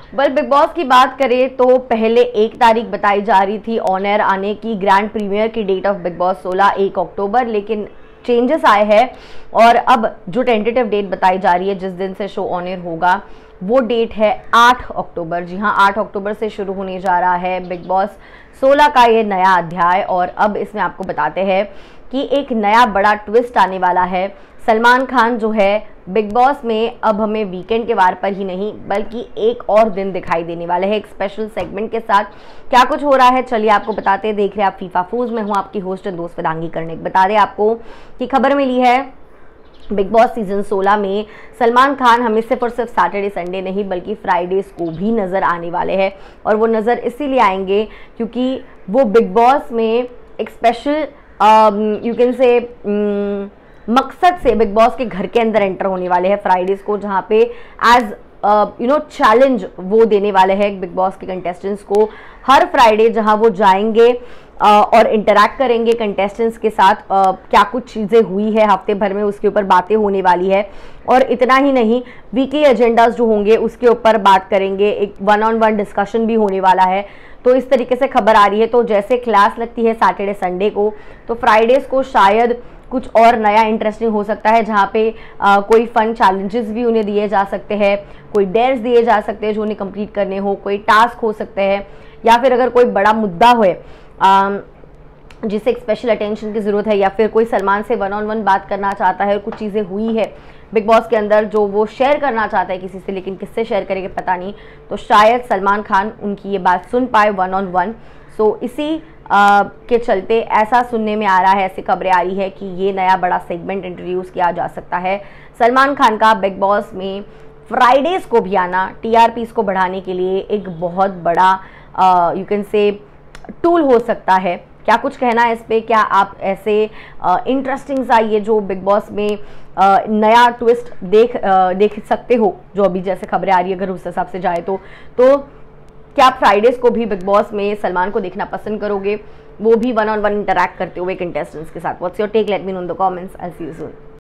Well, big boss की बात करें तो पहले 1 तारीख बताई जा रही थी ऑन एयर आने की, ग्रैंड प्रीमियर की डेट ऑफ बिग बॉस 16 1 अक्टूबर, लेकिन चेंजेस आए हैं और अब जो टेंटेटिव डेट बताई जा रही है जिस दिन से शो ऑन एयर होगा वो डेट है 8 अक्टूबर। जी हाँ, 8 अक्टूबर से शुरू होने जा रहा है बिग बॉस 16 का ये नया अध्याय। और अब इसमें आपको बताते हैं कि एक नया बड़ा ट्विस्ट आने वाला है। सलमान खान जो है बिग बॉस में अब हमें वीकेंड के वार पर ही नहीं बल्कि एक और दिन दिखाई देने वाले हैं एक स्पेशल सेगमेंट के साथ। क्या कुछ हो रहा है चलिए आपको बताते हैं। देख रहे हैं आप फीफा फूज, मैं हूँ आपकी होस्ट दोस्त वेदांगी कर्णिक। बता दें आपको कि खबर मिली है बिग बॉस सीजन 16 में सलमान खान हमें सिर्फ और सिर्फ सैटरडे संडे नहीं बल्कि फ्राइडेज को भी नज़र आने वाले हैं। और वो नज़र इसीलिए आएंगे क्योंकि वो बिग बॉस में एक स्पेशल यू कैन से मकसद से बिग बॉस के घर के अंदर एंटर होने वाले हैं फ्राइडेज को, जहाँ पे एज चैलेंज वो देने वाले हैं बिग बॉस के कंटेस्टेंट्स को हर फ्राइडे, जहां वो जाएंगे और इंटरैक्ट करेंगे कंटेस्टेंट्स के साथ। क्या कुछ चीज़ें हुई है हफ्ते भर में उसके ऊपर बातें होने वाली है। और इतना ही नहीं, वीकली एजेंडाज जो होंगे उसके ऊपर बात करेंगे, एक 1-on-1 डिस्कशन भी होने वाला है। तो इस तरीके से खबर आ रही है। तो जैसे क्लास लगती है सैटरडे संडे को, तो फ्राइडेज को शायद कुछ और नया इंटरेस्टिंग हो सकता है, जहाँ पे कोई फन चैलेंजेस भी उन्हें दिए जा सकते हैं, कोई डेयर्स दिए जा सकते हैं जो उन्हें कंप्लीट करने हो, कोई टास्क हो सकते हैं, या फिर अगर कोई बड़ा मुद्दा हो जिसे एक स्पेशल अटेंशन की ज़रूरत है, या फिर कोई सलमान से 1-on-1 बात करना चाहता है और कुछ चीज़ें हुई है बिग बॉस के अंदर जो वो शेयर करना चाहता है किसी से, लेकिन किससे शेयर करेंगे पता नहीं, तो शायद सलमान खान उनकी ये बात सुन पाए 1-on-1। सो इसी के चलते ऐसा सुनने में आ रहा है, ऐसी खबरें आ रही है कि ये नया बड़ा सेगमेंट इंट्रोड्यूस किया जा सकता है सलमान खान का बिग बॉस में फ्राइडेज को भी आना टीआरपीस को बढ़ाने के लिए एक बहुत बड़ा यू कैन से टूल हो सकता है। क्या कुछ कहना है इस पे? क्या आप ऐसे इंटरेस्टिंग सा ये जो बिग बॉस में नया ट्विस्ट देख सकते हो जो अभी जैसे खबरें आ रही है, अगर उस हिसाब से जाए तो क्या आप फ्राइडेज को भी बिग बॉस में सलमान को देखना पसंद करोगे, वो भी 1-on-1 इंटरैक्ट करते हुए कंटेस्टेंट्स के साथ? What's your take? Let me know in the comments. I see you soon.